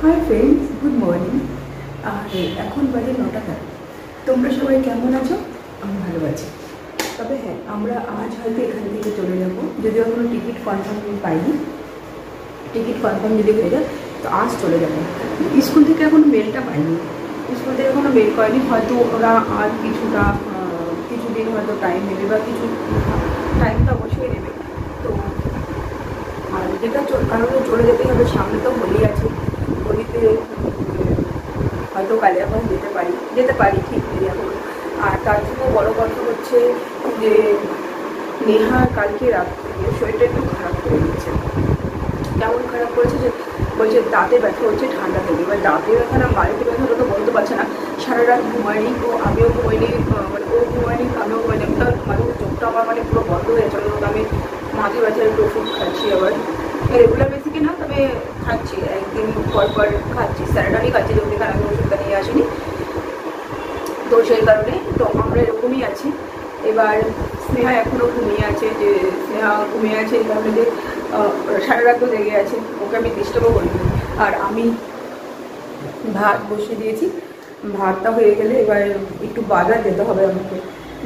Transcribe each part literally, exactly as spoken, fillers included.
High friends, good morning. আর এখন বাজে নটা টাকা। তোমরা সবাই কেমন আছো? আমি ভালো আছি। তবে হ্যাঁ, আমরা আজ হয়তো এখান থেকে চলে যাবো, যদিও এখনো টিকিট কনফার্ম পাইনি। টিকিট কনফার্ম যদি হয়ে যায় তো আজ চলে যাবো। স্কুল থেকে এখনো মেলটা পাইনি, স্কুল থেকে এখনো মেল করেনি। হয়তো ওরা আর কিছুটা কিছুদিন হয়তো টাইম নেবে, বা কিছু টাইম তো অবশ্যই নেবে। তো আর যেটা কারণে চলে যেতেই হবে, সামনে তো হোলি আছে। হোলিতে হয়তো কালিয়াগঞ্জ যেতে পারি যেতে পারি ঠিক নেই এখন। আর তার জন্য বড়ো কথা হচ্ছে যে নেহা কালকে রাত্রে শরীরটা একটু খারাপ করে দিয়েছে। কেমন খারাপ করেছে যে বলছে দাঁতে ব্যথা হচ্ছে ঠান্ডা থেকে। এবার দাঁতে ব্যথা না বাড়িতে ব্যথা ওটা তো বলতে পারছে না। সারা রাত ঘুমায়নি, তো আমিও ঘুমাইনি, মানে ও ঘুমায়নি আমিও ঘুমাইনি। তার মানে চোখটা আমার মানে পুরো বন্ধ হয়ে গেছে। আমি মাঝে মাঝে একটু ওষুধ খাচ্ছি, আবার রেগুলার বেসিকে না, তবে খাচ্ছি একদিন পর পর খাচ্ছি। স্যাটারডেই খাচ্ছি, যখন কারণ আমি ওষুধটা নিয়ে আসিনি, তো সেই কারণে তো আমরা এরকমই আছি। এবার স্নেহা এখনও ঘুমিয়ে আছে, যে স্নেহা ঘুমিয়ে আছে এই কারণে যে সারা রাত তো জেগে আছে, ওকে আমি ডিস্টার্বও করিনি। আর আমি ভাত বসিয়ে দিয়েছি, ভাতটা হয়ে গেলে এবার একটু বাজার যেতে হবে আমাকে।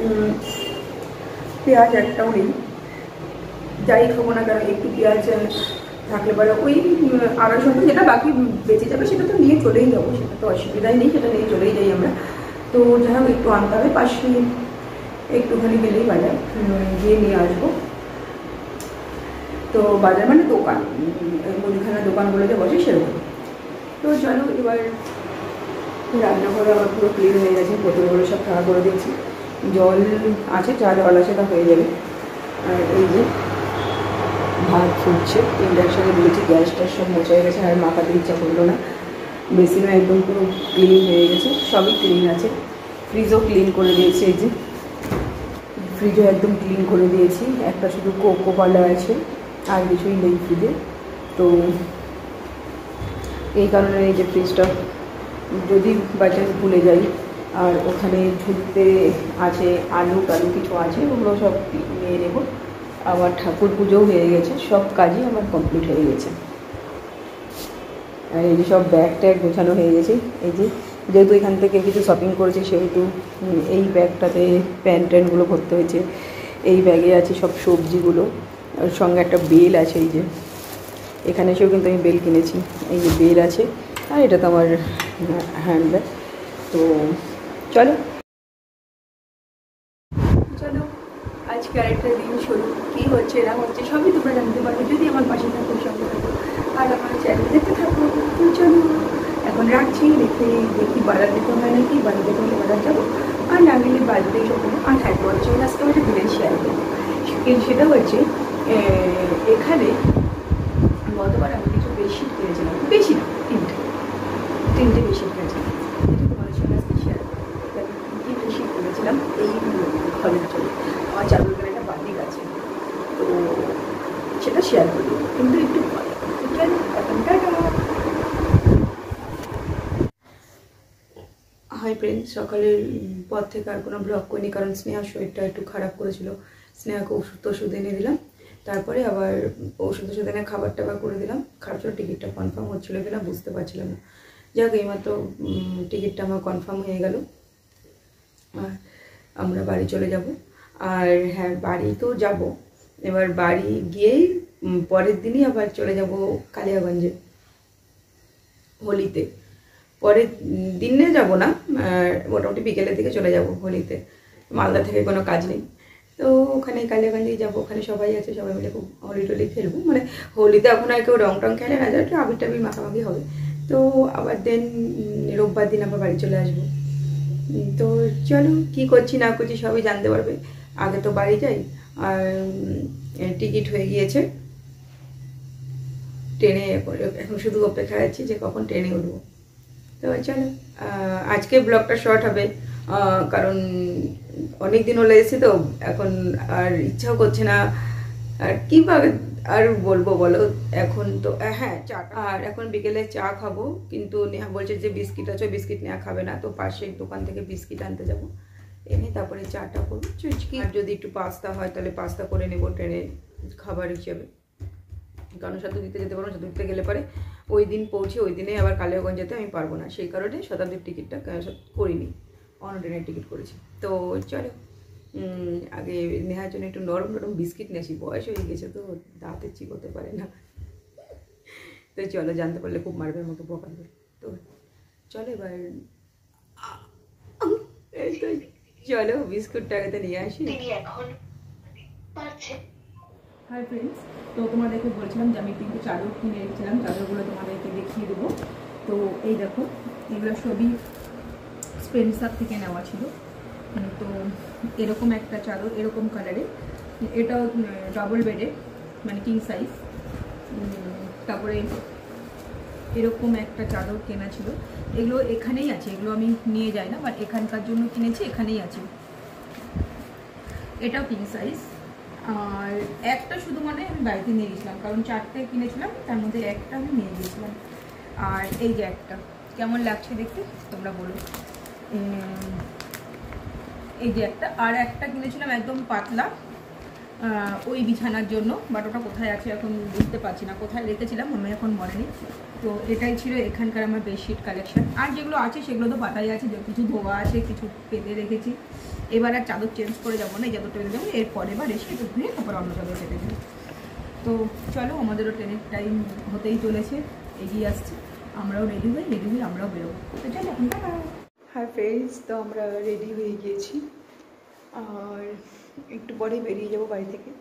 পেঁয়াজ একটাও নেই, যাই খাবো না কেন একটু পেঁয়াজ থাকলে পরে ওই আড়াইশো যেটা বাকি বেঁচে যাবে সেটা তো নিয়ে চলেই যাবো, সেটা তো অসুবিধাই নেই, সেটা নিয়ে চলেই যাই আমরা। তো যাই হোক একটু আনতে হবে, পাশে একটুখানি গেলেই বাজার গিয়ে নিয়ে আসবো। তো বাজার মানে দোকান, মুদিখানা দোকানগুলো যে বসে সেরকম। তো চলো এবার রান্নাঘরে আমার পুরো ক্লিন হয়ে গেছে, বোতলগুলো সব খাওয়া করে দিয়েছি। জল আছে, যা জল আছে তা হয়ে যাবে। আর এই যে ভাত ফুটছে, ইন্ডাকশানে দিয়েছি, গ্যাসটা সব মোছা হয়ে গেছে, আর মাখাতে ইচ্ছা করলো না। বেসিনও একদম পুরো ক্লিন হয়ে গেছে, সবই ক্লিন আছে। ফ্রিজও ক্লিন করে দিয়েছি, এই যে ফ্রিজও একদম ক্লিন করে দিয়েছি। একটা শুধু কোকো কলা আছে, আর কিছুই নেই ফ্রিজে। তো এই কারণে এই যে ফ্রিজটা যদি বাই চান্স ভুলে যাই, আর ওখানে ঝুলতে আছে আলু টালু কিছু আছে, ওগুলো সব নিয়ে নেব। আমার ঠাকুর পুজোও হয়ে গেছে, সব কাজই আমার কমপ্লিট হয়ে গেছে। আর এই যে সব ব্যাগ ট্যাগ গোছানো হয়ে গেছে। এই যে যেহেতু এখান থেকে কিছু শপিং করেছি, সেহেতু এই ব্যাগটাতে প্যান্ট ট্যান্টগুলো ভরতে হয়েছে। এই ব্যাগে আছে সব সবজিগুলো, ওর সঙ্গে একটা বেল আছে। এই যে এখানে এসেও কিন্তু আমি বেল কিনেছি, এই যে বেল আছে। আর এটা তো আমার হ্যান্ড ব্যাগ। তো চলো চলো আজকে আরেকটা দিন শুরু। কী হচ্ছে না হচ্ছে সবই তোমরা জানতে পারবে যদি আমার পাশে থাকো, সঙ্গে থাকো, আর আমার চ্যানেল দেখতে থাকো। তো চলো এখন রাখছি, দেখে দেখি বাজার দেখতে হয় নাকি, বাজার দেখে হলে বাজার যাবো, আর না গেলে বাজারেই সব করবো। আর হ্যাঁ, তোমাদের সঙ্গে আজকে একটা ভিলেজ শেয়ার করবো। সেটা হচ্ছে এখানে গতবার আমি কিছু বেডশিট কিনেছিলাম, বেশি না, তিনটে তিনটে বেডশিট কিনেছিলাম, যেটা তোমাদের সঙ্গে আজকে শেয়ার করবো। কী বেডশিট কিনেছিলাম এই ঘরের জন্য, আমার চাদর করে একটা বাতিক আছে, তো সেটা শেয়ার করি, কিন্তু একটু পরে। এখন টাটা। হাই ফ্রেন্ডস, সকালের পর থেকে আর কোনো ব্লগ করিনি, কারণ স্নেহার শরীরটা একটু খারাপ করেছিল। স্নেহাকে ওষুধ ওষুধ এনে দিলাম, তারপরে আবার ওষুধ ওষুধ এনে খাবার টাবার করে দিলাম। খারাপ ছিল, টিকিটটা কনফার্ম হচ্ছিলো কিনা বুঝতে পারছিলাম না। যাক এইমাত্র টিকিটটা আমার কনফার্ম হয়ে গেল, আর আমরা বাড়ি চলে যাব। আর হ্যাঁ, বাড়ি তো যাব, এবার বাড়ি গিয়েই পরের দিনই আবার চলে যাব কালিয়াগঞ্জে হোলিতে। পরের দিনে যাব না, মোটামুটি বিকেলের দিকে চলে যাব হোলিতে। মালদা থেকে কোনো কাজ নেই, তো ওখানে কালিয়াগঞ্জেই যাবো। ওখানে সবাই আছে, সবাই মিলে খুব হোলি টোলি খেলবো। মানে হোলিতে এখন আর কেউ রং টং খেলে না, যা একটু আবির টাবির মাখামাখি হবে। তো আবার দেন রোববার দিন আবার বাড়ি চলে আসবো। তো চলো কী করছি না করছি সবই জানতে পারবে। আগে তো বাড়ি যাই। আর টিকিট হয়ে গিয়েছে, ট্রেনে এখন শুধু অপেক্ষা আছি যে কখন ট্রেনে উঠবো। তো চলো আজকে ব্লগটা শর্ট হবে, কারণ অনেক দিন হলে এসেছি, তো এখন আর ইচ্ছাও করছে না। আর কী আর বলবো বলো, এখন তো হ্যাঁ চা, আর এখন বিকেলে চা খাবো। কিন্তু নেহা বলছে যে বিস্কিট আছে, বিস্কিট নেওয়া খাবে না, তো পাশের দোকান থেকে বিস্কিট আনতে যাবো, এনে তারপরে চাটা করবো চুচকি। আর যদি একটু পাস্তা হয় তাহলে পাস্তা করে নেবো ট্রেনে খাবার হিসেবে। কারণ শতাব্দীতে যেতে পারবো, শতাব্দীতে গেলে পরে ওই দিন পৌঁছে ওই দিনে আবার কালিয়াগঞ্জ যেতে আমি পারবো না, সেই কারণে শতাব্দীর টিকিটটা করিনি, অন্য ট্রেনের টিকিট করেছি। তো চলো আগে নেহার জন্য একটু নরম নরম বিস্কিট নিয়ে আসি, বয়স হয়ে গেছে তো দাঁতে চিবোতে পারে না। তো চলো, জানতে পারলে খুব মারবে আমাকে, বকাবে। তো চলো এবার চলো বিস্কুটটা আগে নিয়ে আসি। হাই ফ্রেন্ডস, তো তোমাদেরকে বলছিলাম যে আমি কিন্তু চাদর কিনে রেখেছিলাম, চাদরগুলো তোমাদেরকে দেখিয়ে দেবো। তো এই দেখো, এগুলো সবই স্পেন্সার থেকে নেওয়া ছিল। তো এরকম একটা চাদর, এরকম কালারে, এটাও ডাবল বেডে, মানে কিং সাইজ। তারপরে এরকম একটা চাদর কেনা ছিল, এগুলো এখানেই আছে, এগুলো আমি নিয়ে যাই না, বাট এখানকার জন্য কিনেছি, এখানেই আছে। এটাও কিং সাইজ। আর একটা শুধু মানে আমি বাড়িতে নিয়ে গেছিলাম, কারণ চারটে কিনেছিলাম, তার মধ্যে একটা আমি নিয়ে গিয়েছিলাম। আর এই যে একটা, কেমন লাগছে দেখতে তোমরা বলো। এই যে একটা, আর একটা কিনেছিলাম একদম পাতলা ওই বিছানার জন্য, বাট ওটা কোথায় আছে এখন বুঝতে পারছি না, কোথায় রেখেছিলাম আমি এখন মনে নেই। তো এটাই ছিল এখানকার আমার বেডশিট কালেকশন। আর যেগুলো আছে সেগুলো তো পাতাই আছে, কিছু ধোয়া আছে, কিছু পেতে রেখেছি। এবার আর চাদর চেঞ্জ করে যাবো না, এই চাদরটা পেতে যাবো, এরপরে এবার এসে একটু ধুয়ে তারপর অন্য চাদর পেতে যাবো। তো চলো, আমাদেরও ট্রেনের টাইম হতেই চলেছে, এগিয়ে আসছে, আমরাও রেডি হই, রেডি হয়ে আমরাও বেরোবো। তো চলো এখন। হাই ফ্রেন্ডস, তো আমরা রেডি হয়ে গিয়েছি, আর একটু পরে বেরিয়ে যাবো বাড়ি থেকে।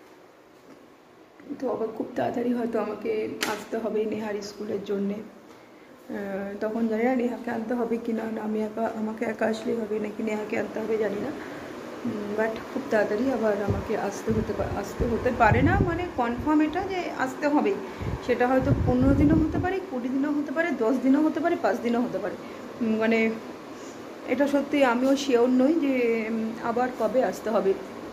তো আবার খুব তাড়াতাড়ি হয়তো আমাকে আসতে হবে নেহার স্কুলের জন্যে, তখন জানি না নেহাকে আনতে হবে কি না, আমি একা, আমাকে একা আসলেই হবে নাকি নেহাকে আনতে হবে জানি না, বাট খুব তাড়াতাড়ি আবার আমাকে আসতে হতে আসতে হতে পারে না, মানে কনফার্ম এটা যে আসতে হবে। সেটা হয়তো পনেরো দিনও হতে পারে, কুড়ি দিনও হতে পারে, দশ দিনও হতে পারে, পাঁচ দিনও হতে পারে, মানে এটা সত্যি আমিও শিওর নই যে আবার কবে আসতে হবে।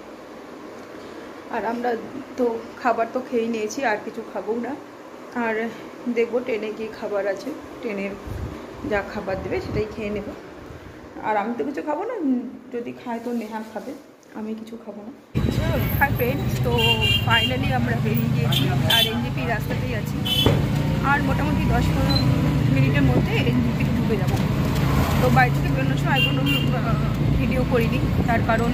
আর আমরা তো খাবার তো খেয়ে নিয়েছি, আর কিছু খাবো না, আর দেখবো ট্রেনে কি খাবার আছে, ট্রেনের যা খাবার দেবে সেটাই খেয়ে নেব। আর আমি তো কিছু খাবো না, যদি খায় তো নেহা খাবে, আমি কিছু খাবো না। হাই ফ্রেন্ডস, তো ফাইনালি আমরা বেরিয়ে গিয়েছি, আর এনজিপি রাস্তাতেই আছি, আর মোটামুটি দশ পনেরো মিনিটের মধ্যে এনজিপি ঢুকে যাবো। তো বাড়ি থেকে বেরোনোর সময় কোনো ভিডিও করিনি, তার কারণ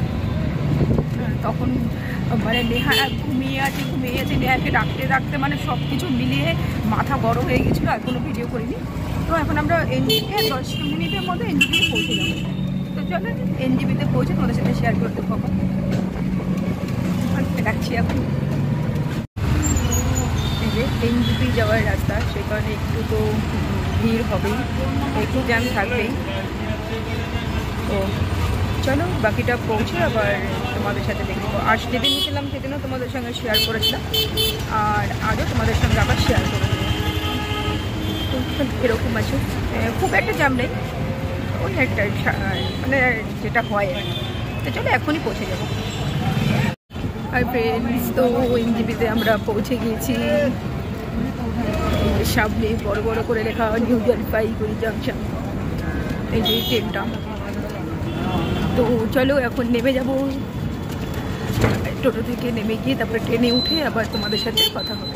তখন মানে নেহা ঘুমিয়ে আছে ঘুমিয়ে আছে নেহাকে ডাকতে ডাকতে মানে সব কিছু মিলিয়ে মাথা বড় হয়ে গেছিলো, আর কোনো ভিডিও করিনি। তো এখন আমরা এনজিপিতে দশ মিনিটের মধ্যে এনজিপিতে পৌঁছে যাবো। তো চলো এনজিপিতে পৌঁছে তোমাদের সাথে শেয়ার করতে পাবো, ডাকছি এখন। এই যে এনজিপি যাওয়ার রাস্তা, সেই কারণে একটু তো ভিড় হবেই, একটু জ্যাম থাকবেই। তো চলো বাকিটা পৌঁছে আবার তোমাদের সাথে দেখবো। আর যেদিন গেছিলাম সেদিনও তোমাদের সঙ্গে শেয়ার করেছিলাম, আর আজও তোমাদের সঙ্গে আবার শেয়ার করে দেবো। এরকম আছে, খুব একটা জ্যাম নেই, ওই একটা মানে যেটা হয়। তো চলো এখনই পৌঁছে যাবো। আর ফ্রেন্ডস, তো এনজিপিতে আমরা পৌঁছে গিয়েছি। সামনে বড় বড় করে লেখা নিউ জলপাইগুড়ি জাংশন, এই যে ট্রেনটা। তো চলো এখন নেমে যাব, টোটো থেকে নেমে গিয়ে তারপরে ট্রেনে উঠে আবার তোমাদের সাথে কথা হবে।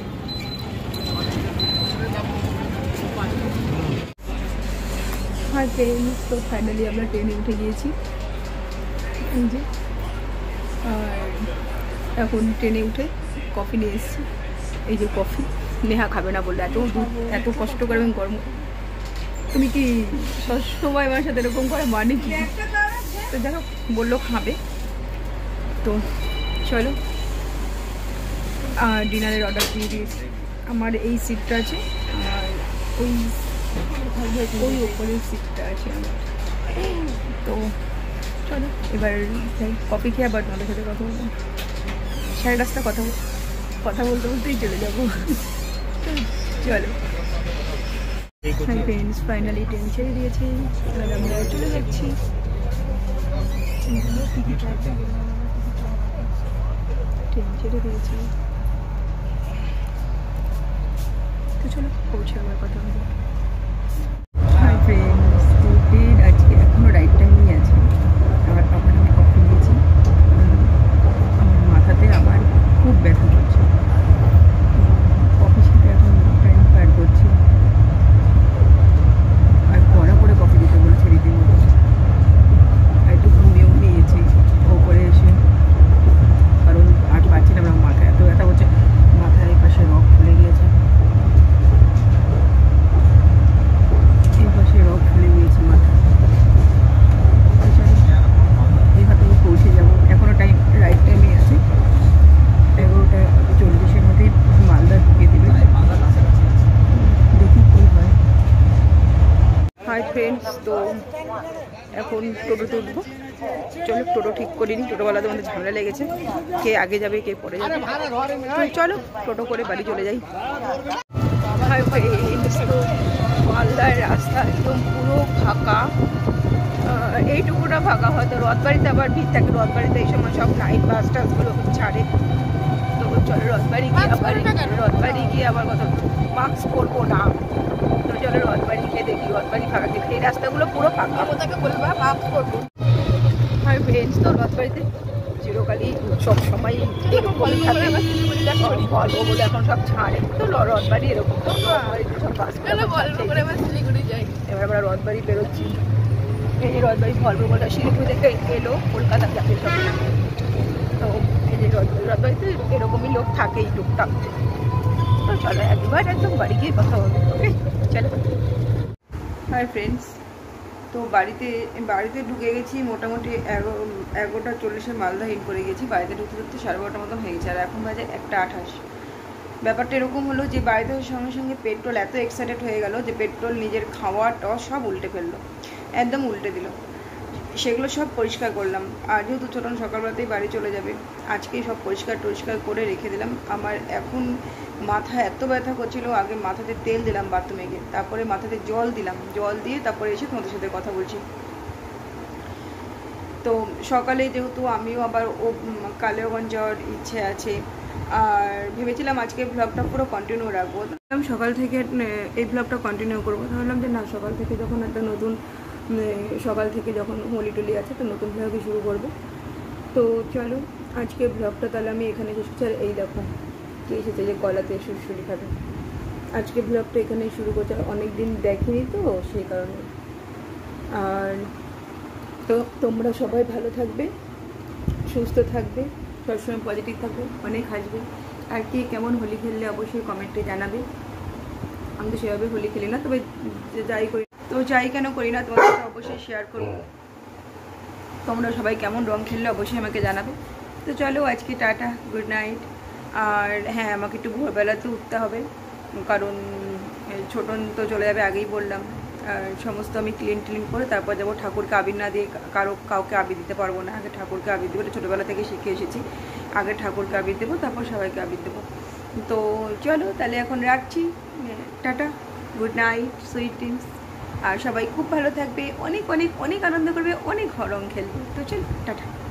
হাই ফ্রেন্ডস, তো ফাইনালি আমরা ট্রেনে উঠে গিয়েছি, এই যে। আর এখন ট্রেনে উঠে কফি নিয়ে এসেছি, এই যে কফি। নেহা খাবে না বললে, এত দুধ এত কষ্ট করে আমি গরম। তুমি কি সবসময় আমার সাথে এরকম করে মানে কি? তো দেখো বললো খাবে, তো চলো। আর ডিনারের অর্ডার দিয়ে দিয়েছি। আমার এই সিটটা আছে, আর ওই ওই ওপরের সিটটা আছে আমার। তো চলো এবার কফি খেয়ে আবার তোমাদের সাথে কথা বলবো। সাড়ে রাস্তা কথা কথা বলতে বলতেই চলে যাবো। চলো। হাই ফ্রেন্ডস, ফাইনালি ট্রেন ছেড়ে দিয়েছি, আর আমরা চলে যাচ্ছি। ট্রেন ছেড়ে দিয়েছি, তো চলো পৌঁছে আবার কথা বলবো। হাই ফ্রেন্ডস, তো ট্রেন আজকে এখনো রাইট টাইমই আছে। আবার তখন আমি কফি নিয়েছি, আমার মাথাতে আবার খুব ব্যথা করছে। তো এখন টোটোতে উঠবো। চলো টোটো ঠিক করিনি, টোটোওয়ালাদের মধ্যে ঝামেলা লেগেছে, কে আগে যাবে কে পরে যাবে। চলো টোটো করে বাড়ি চলে যাই। তো মালদার রাস্তা একদম পুরো ফাঁকা, এইটুকুটা ফাঁকা, হয়তো রথবাড়িতে আবার ভিড় থাকে, রথবাড়িতে এই সময় সব নাইট বাস টাসগুলো ছাড়ে। তো চলো রথবাড়ি গিয়ে আবার রথবাড়ি গিয়ে আবার কত মাস্ক পরবো না, তো চলো রথবাড়ি গিয়ে দেখি রথবাড়ি ফাঁকা দেখি। এই রাস্তাগুলো পুরো ফাঁকা, ওটাকে বলবা মাস্ক পরবো। হাই ফ্রেন্ডস, তো রথবাড়িতে চিরকালই সব সময় এরকমই থাকে, বলবো বলে এখন সব ছাড়ে, তো রথবাড়ি এরকম রথবাড়িতে সব বাস শিলিগুড়ি যাই। এবার আমরা রথবাড়ি বেরোচ্ছি, এই রথবাড়ি ভলভো বলে শিলিগুড়ি থেকে এলো কলকাতা যাবে সব। তো এই যে রথবাড়ি রথবাড়িতে এরকমই লোক থাকেই টুকটাক। তো চলো একবার একদম বাড়ি গিয়ে কথা হবে, ওকে চলো। হাই ফ্রেন্ডস, তো বাড়িতে বাড়িতে ঢুকে গেছি মোটামুটি এগারো এগারোটা চল্লিশে মালদা হিট করে গেছি। বাড়িতে ঢুকতে ঢুকতে সাড়ে বারোটার মতন হয়ে গেছে, আর এখন বাজে একটা আঠাশ। ব্যাপারটা এরকম হলো যে বাড়িতে সঙ্গে সঙ্গে পেট্রোল এত এক্সাইটেড হয়ে গেল যে পেট্রোল নিজের খাওয়া টস সব উল্টে ফেললো, একদম উল্টে দিল। সেগুলো সব পরিষ্কার করলাম, আর যেহেতু ছোটন সকালবেলাতেই বাড়ি চলে যাবে, আজকেই সব পরিষ্কার টরিষ্কার করে রেখে দিলাম। আমার এখন মাথা এত ব্যথা করছিল, আগে মাথাতে তেল দিলাম বাথরুমে গিয়ে, তারপরে মাথাতে জল দিলাম, জল দিয়ে তারপরে এসে তোমাদের সাথে কথা বলছি। তো সকালে যেহেতু আমিও আবার ও কালেগঞ্জ যাওয়ার ইচ্ছে আছে, আর ভেবেছিলাম আজকে ব্লগটা পুরো কন্টিনিউ রাখবো, সকাল থেকে এই ব্লগটা কন্টিনিউ করবো। ভাবলাম যে না, সকাল থেকে যখন একটা নতুন সকাল থেকে যখন হোলি টোলি আছে তো নতুন ব্লগই শুরু করবো। তো চলো আজকে ব্লগটা তাহলে আমি এখানে শেষ করছি। আর এই দেখো কে এসেছে যে গলাতে সুরসুরি খাবে, আজকে ব্লগটা এখানেই শুরু করছি। আর অনেক দিন দেখিনি তো সেই কারণে। আর তো তোমরা সবাই ভালো থাকবে, সুস্থ থাকবে, সবসময় পজিটিভ থাকবে, অনেক হাসবে। আর কে কেমন হোলি খেললে অবশ্যই কমেন্টে জানাবে। আমি তো সেভাবে হোলি খেলি না, তবে যাই করি তো যাই কেন করি না তোমার সাথে অবশ্যই শেয়ার করবো। তোমরা সবাই কেমন রং খেললে অবশ্যই আমাকে জানাবে। তো চলো আজকে টাটা, গুড নাইট। আর হ্যাঁ, আমাকে একটু ভোরবেলাতে উঠতে হবে, কারণ ছোটন তো চলে যাবে আগেই বললাম। আর সমস্ত আমি ক্লিন ক্লিন করে তারপর যাবো। ঠাকুরকে আবির না দিয়ে কারো কাউকে আবির দিতে পারবো না, আগে ঠাকুরকে আবির দেবো, ছোটোবেলা থেকে শিখে এসেছি। আগে ঠাকুরকে আবির দেবো, তারপর সবাইকে আবির দেবো। তো চলো তাহলে এখন রাখছি, ta-ta, good night, sweet dreams. আর সবাই খুব ভালো থাকবে, অনেক অনেক অনেক আনন্দ করবে, অনেক রং খেলবে। তো চল টাটা।